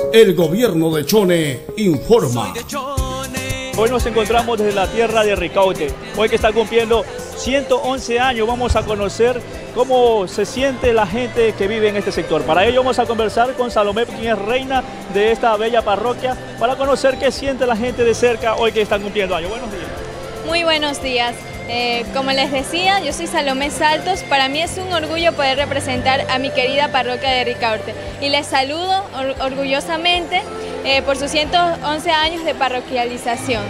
El gobierno de Chone informa. Hoy nos encontramos desde la tierra de Ricaurte. Hoy que está cumpliendo 111 años, vamos a conocer cómo se siente la gente que vive en este sector. Para ello vamos a conversar con Salomé, quien es reina de esta bella parroquia, para conocer qué siente la gente de cerca hoy que están cumpliendo años. Buenos días. Muy buenos días. Como les decía, yo soy Salomé Saltos. Para mí es un orgullo poder representar a mi querida parroquia de Ricaurte. Y les saludo orgullosamente por sus 111 años de parroquialización.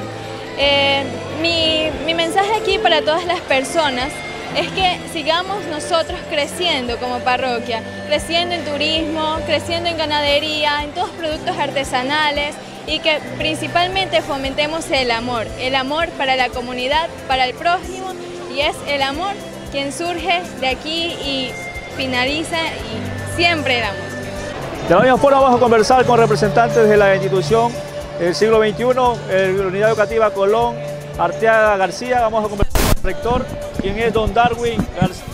Mi mensaje aquí para todas las personas es que sigamos nosotros creciendo como parroquia, creciendo en turismo, creciendo en ganadería, en todos productos artesanales, y que principalmente fomentemos el amor para la comunidad, para el prójimo, y es el amor quien surge de aquí y finaliza y siempre el amor. De la misma forma vamos a conversar con representantes de la institución del siglo XXI, la Unidad Educativa Colón Arteaga García. Vamos a conversar con el rector, quien es don Darwin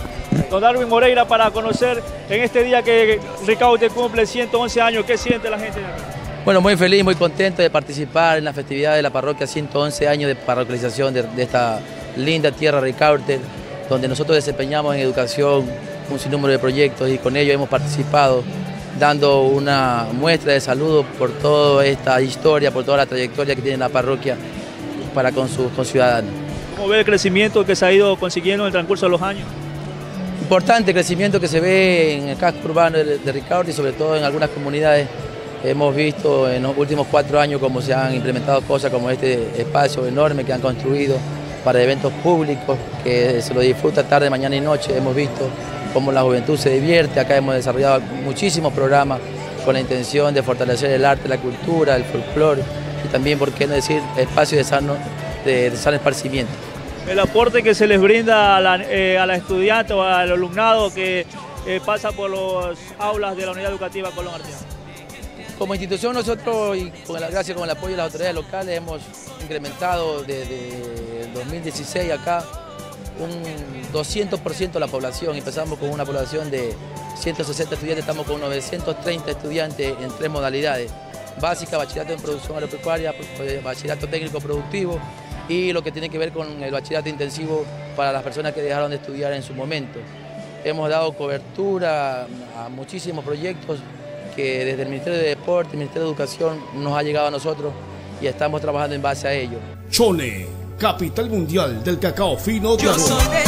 Moreira, para conocer en este día que Ricaurte cumple 111 años, ¿qué siente la gente de acá? Bueno, muy feliz, muy contento de participar en la festividad de la parroquia, 111 años de parroquialización de esta linda tierra Ricaurte, donde nosotros desempeñamos en educación un sinnúmero de proyectos y con ello hemos participado dando una muestra de saludo por toda esta historia, por toda la trayectoria que tiene la parroquia para con sus conciudadanos. ¿Cómo ve el crecimiento que se ha ido consiguiendo en el transcurso de los años? Importante crecimiento que se ve en el casco urbano de Ricaurte y sobre todo en algunas comunidades. Hemos visto en los últimos 4 años cómo se han implementado cosas como este espacio enorme que han construido para eventos públicos, que se lo disfruta tarde, mañana y noche. Hemos visto cómo la juventud se divierte. Acá hemos desarrollado muchísimos programas con la intención de fortalecer el arte, la cultura, el folclore y también, por qué no decir, espacios de sano esparcimiento. El aporte que se les brinda a la estudiante o al alumnado que pasa por las aulas de la Unidad Educativa Colón Arteaga. Como institución nosotros, y gracias con el apoyo de las autoridades locales, hemos incrementado desde el 2016 acá un 200% la población. Empezamos con una población de 160 estudiantes, estamos con 930 estudiantes en 3 modalidades: básica, bachillerato en producción agropecuaria, bachillerato técnico productivo y lo que tiene que ver con el bachillerato intensivo para las personas que dejaron de estudiar en su momento. Hemos dado cobertura a muchísimos proyectos que desde el Ministerio de Deporte, el Ministerio de Educación nos ha llegado a nosotros y estamos trabajando en base a ello. Chone, capital mundial del cacao fino de Aruba.